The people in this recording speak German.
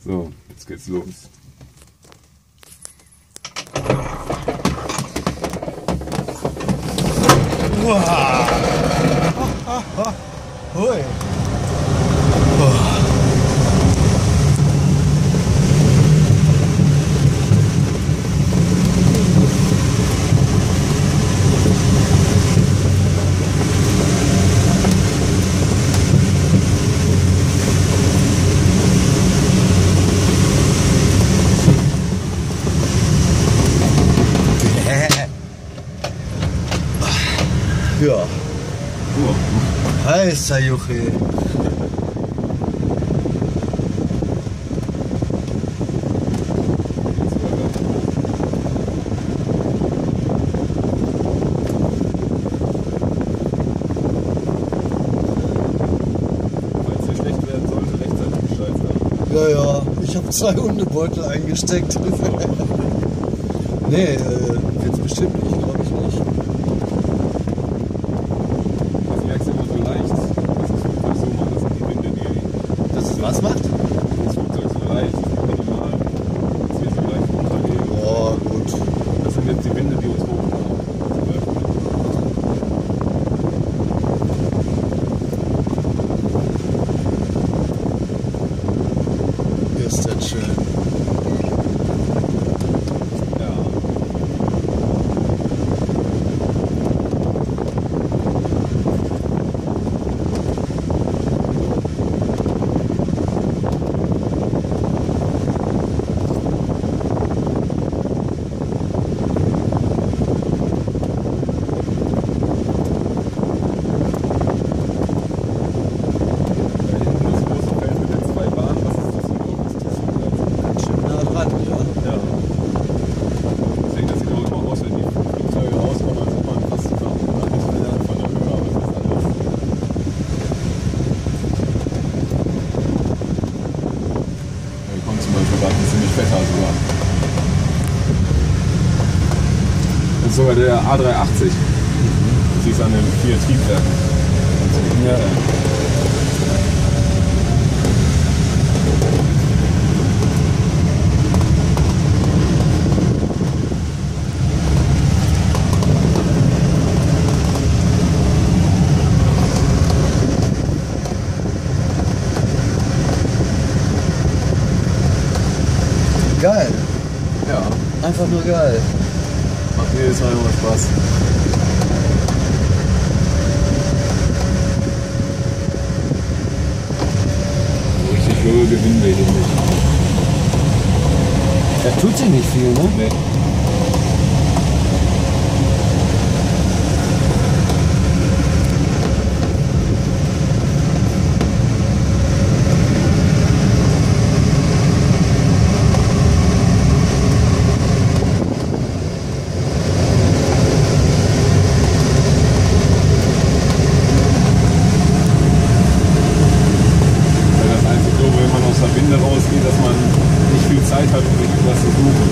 So, jetzt geht's los. Wow. Hui. Ja. Heißer Juche. Falls es schlecht werden sollte, rechtzeitig Bescheid sagen. Ja, ja. Ich habe 2 Hundebeutel eingesteckt. Nee, wird's bestimmt nicht, glaube ich nicht. Das merkst du immer so leicht. Das Flugzeug so macht, das sind die Winde, die. Dass es was macht? Das Flugzeug so leicht, minimal. Dass wir so leicht runtergehen. Oh, gut. Das sind jetzt die Winde, die uns hochfahren. Ist das schön. Ja. Das ist sogar der A380. Du siehst an den 4 Triebwerken. Ja. Geil. Ja, Einfach nur geil. macht jedes Mal immer Spaß. So richtig höher gewinnen wir hier nicht. Da tut sich nicht viel, ne? Nee. Winde rausgeht, dass man nicht viel Zeit hat, um sich was zu suchen.